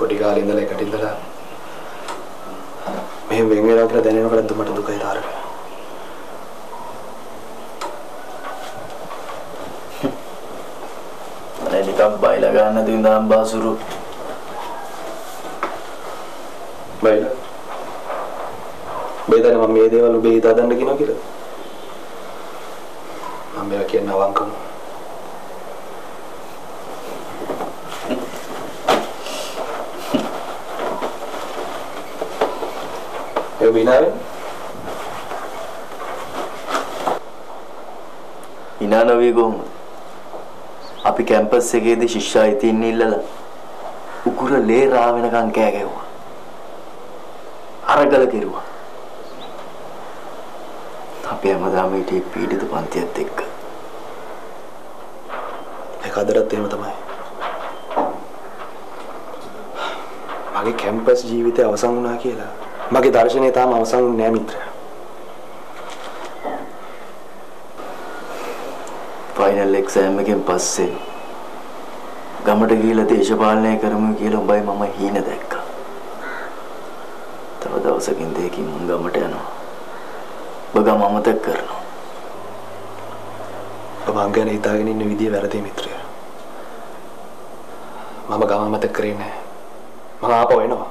පොඩි කාලේ ඉඳලා එකට ඉඳලා මෙහෙම වෙන් වෙනවා කියලා දැනෙනකොට මට දුකයි තාරක. අනේ නිකම් බයිලා ගන්න දින්දාම් බාසුරු. බයිලා. බයිදා මම මේ දේවල් ඔබේ හිතා ගන්න කියනවා කියලා. මම මේවා කියන අවංකම. ඒ විනාවේ ඉනානෝවේ කොහොමද? අපි කැම්පස් එකේදී ශිෂ්‍යයි තින්න ඉල්ලලා උකුර ලේ රා වෙනකන් කෑ ගැව්වා. අරගල කෙරුවා. අපි හැමදාම හිටියේ පීඩිත පන්තියත් එක්ක. ඒක අදටත් එහෙම තමයි. මගේ කැම්පස් ජීවිතය අවසන් වුණා කියලා මගේ දර්ශනය තාම අවසන් වුණේ නෑ මිත්‍රයා. ෆයිනල් එක්සෑම් එකෙන් පස්සේ ගමට ගිහිල්ලා දේශපාලනය කරමු කියලා උඹයි මම හීන දැක්කා. තව දවසකින් දෙකකින් මම ගමට යනවා. ඔබ ගම අමතක කරනවා. ඔබ අංගන හිතාගෙන ඉන්න විදිය වැරදි මිත්‍රයා. මම ගම අමතක කරේ නෑ. මම ආපහු එනවා.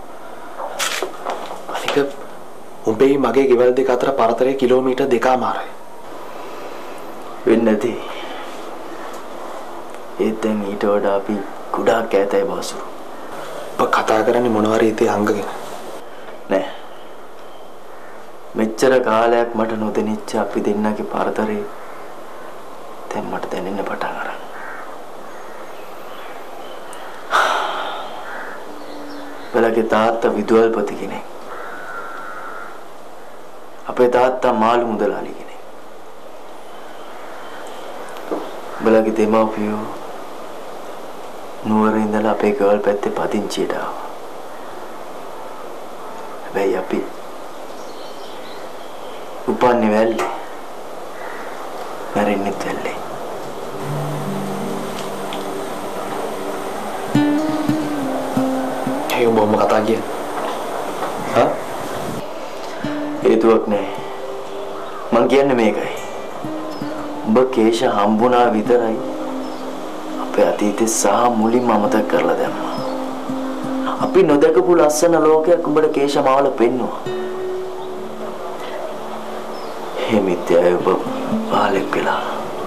අනික උඹේ මගේ ගෙවල් දෙක අතර පරතරය කිලෝමීටර් 2මාරයි. වෙන්නේ නැති. ඒත් දැන් ඊට වඩා අපි ගොඩාක් ඈතයි බාසුරු. ඔබ කතා කරන්නේ මොනවාරි ඉතේ අංගගෙන. නෑ. මෙච්චර කාලයක් මට නොදෙනිච්ච අපි දෙන්නගේ පරතරේ දැන් මට දැනෙන්න පටන් අරන්. බලගේ තාත්තා විදුහල්පති කෙනෙක්. අපේ තාත්තා මාළු මුදලාලි කෙනෙක්. බලගේ දෙමව්පියෝ නුවර ඉඳලා අපේ ගෙවල් පැත්තේ පදිංචියට ආවා. හැබැයි අපි උපන්නේ වැල්ලේ. මැරෙන්නෙත් වැල්ලේ. ඒ උඹම කතා කියන්නේ. හා? හේතුවක් නෑ. මං කියන්නේ මේකයි. උඹ කේෂ හම්බුණා විතරයි අපේ අතීතේ සහ මුලින්ම අමතක කරලා දැම්මා. අපි නොදකපු ලස්සන ලෝකයක් උඹට කේෂ මාවල පෙන්නුවා. හිමිතේ ඔබ පාලෙක් වෙලා.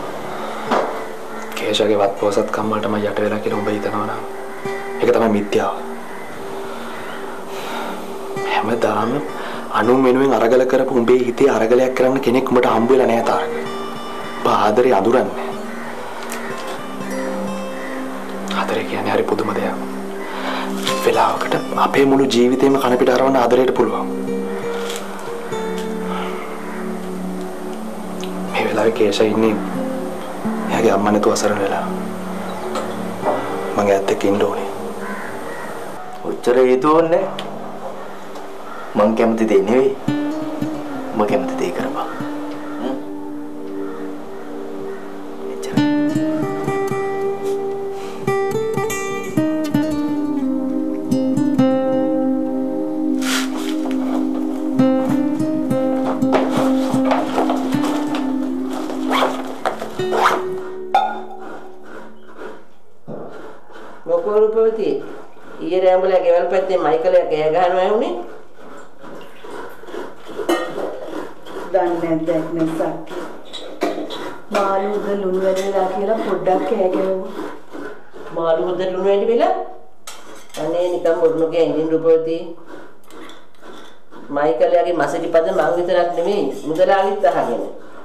කේෂගේ වත් පොසත් කම්මලට මම යට වෙලා කියලා උඹ හිතනවා නම් ඒක තමයි මිත්‍යාව. හැමදාම අනුන් වෙනුවෙන් අරගල කරපු උඹේ හිතේ අරගලයක් කරන්න කෙනෙක් උඹට හම්බ වෙලා නැහැ තාරක. ආදරේ අඳුරන්නේ. ආදරේ කියන්නේ හරි පුදුම දෙයක්. වෙලාවකට අපේ මුළු ජීවිතේම කන පිට හරවන්න ආදරයට පුළුවන්. මේ වෙලාවේ කේෂා ඉන්නේ එයාගේ අම්මා නැතුව අසරණ වෙලා. මම ඇත්ත එක්ක ඉන්න ඕනේ. ඔච්චර හේතුවන්නේ මං කැමති දෙයක් නෙවෙයි. මම කැමති දෙයක් කරපන්. ඊයේ රෑඹලා ගෙවල් පැත්තේ මයිකලයා කෑ ගහනවා වුනේ. දන්නේ නැද්ද නැසක්. මාළු උද ලුණු වැඩි වෙලා කියලා පොඩ්ඩක් කෑ ගැහුවා. මාළු උද ලුණු වැඩි වෙලා? අනේ නිකන් මොරුණුගේ ඇඟින් රූපවති. මයිකලයාගේ මසටි පද මං විතරක් නෙමෙයි මුදලාලිත් අහගෙන.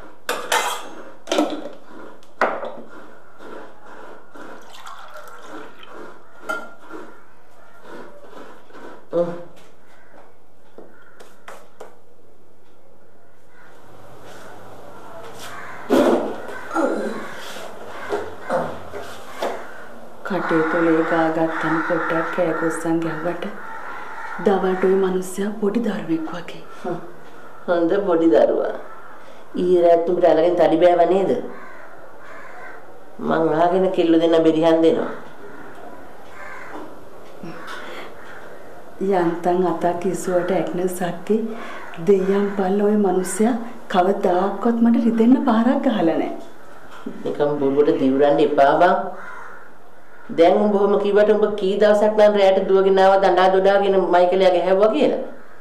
කටේ තොලේ ගාගත්තම පොඩ්ඩක් කෑකොස්සන් ගැහුවට දවල්ට ওই මිනිස්සයා පොඩි දරුවෙක් වගේ. හොඳ පොඩි දරුවා. ඊයේ රාත් උඹට අලගෙන තඩි බෑව නේද? මං අහගෙන කිල්ල දෙන්න බෙරිහන් දෙනවා. යන්තම් අතක් ඉසුවට ඇක්න සක්කි දෙයයන් පල්ල ඔය මිනිස්සයා කවදාකවත් මට රිදෙන්න පාරක් ගහලා නැහැ. නිකම් බොරුවට දිවුරන්න එපා බං. දැන් උඹ ඔහොම කිව්වට උඹ කී දවසක් නම් රැයට දුවගෙන ආව දඬා දොඩාගෙන මයිකලයා ගැහැව්වා කියලා.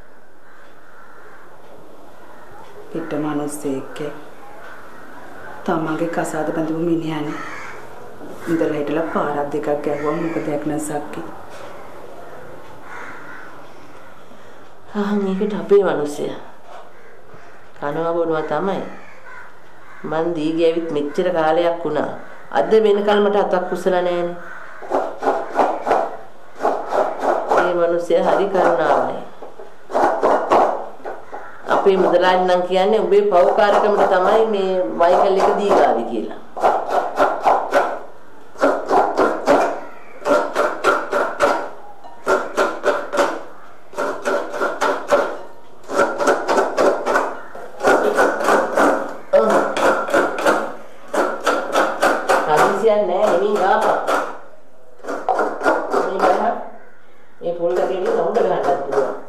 පිට මිනිස්සෙක් තමන්ගේ කසාද බඳපු මිනිහානේ. ඉඳලා හිටලා පාරක් දෙකක් ගැහුවා මොකද ඇක්න සක්කි. මේකට අපේ මිනිස්සයා කනවා බොනවා තමයි. මන් දීගේ ඇවිත් මෙච්චර කාලයක් වුණා. අද වෙනකල් මට අතක් කුසලා නැහැනේ. මේ මිනිස්සයා හරි කරුණාවයි. අපේ මුදලාන් නම් කියන්නේ උඹේ පව්කාරකමට තමයි මේ මයිකල් එක දීගාවි කියලා. මේ පොල් කටේ නෝඩ ගන්නත් පුළුවන්.